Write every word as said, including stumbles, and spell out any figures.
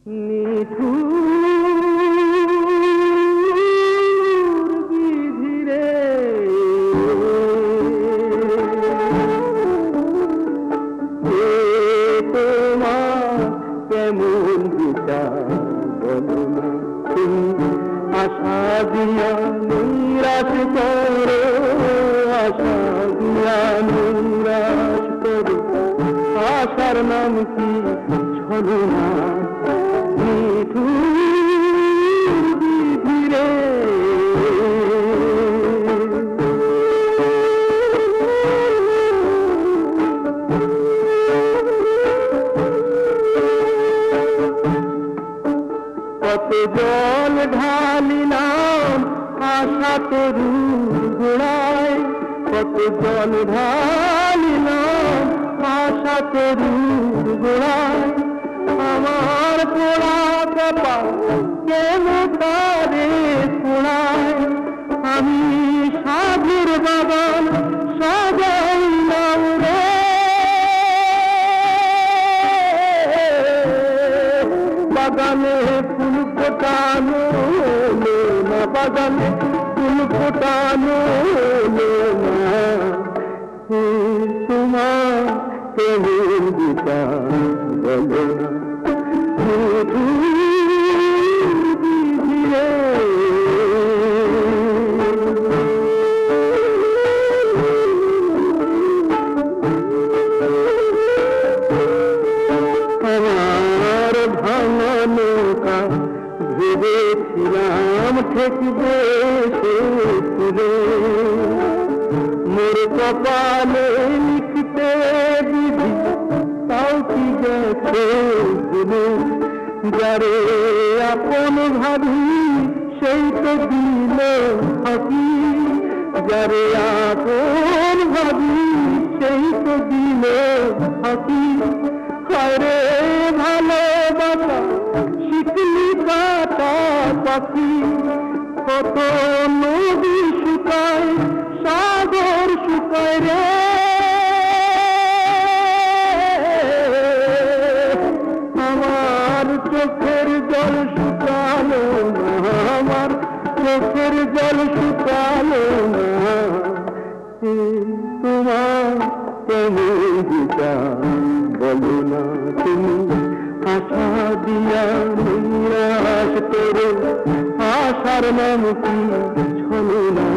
आशा दिया निराश करो, आशा दिया निराश करो, आशार नाम की छलना निठुर धीरे কত জল ঢালিলাম আশা তরুর গোড়ায়, কত জল ঢালিলাম আশা তরুর গোড়ায়, আমার পোড়া কপাল কেন তারে পোড়ায়, আমি সাধুর বাগান সাজাইলাম রে, বাগানে ফুল ফোটানো না, বাগানে ফুল ফোটানো না, তোমার কেমন বিচার বলো না, আমার ভাঙা নৌকা ভেবেছিলাম ঠেকবে সে তুলে, মোর কপালে লিখতে বিধি তাও কি গেছে ভুলে, যারে আপন ভাবি সেই তো দিল ফাঁকি, যারে আপন ভাবি সেই তো দিল ফাঁকি, হায়রে ভালোবাসা শিখলি কাটা পাখি, কত নদী শুকায় সাগর শুকায় রে, আমার চোখের জল শুকালো না, আমার চোখের জল শুকালো না, তোমার কেমন বিচার বলো না তুমি, আশা দিয়া নিরাশ করো, আশার নাম কি ছলনা।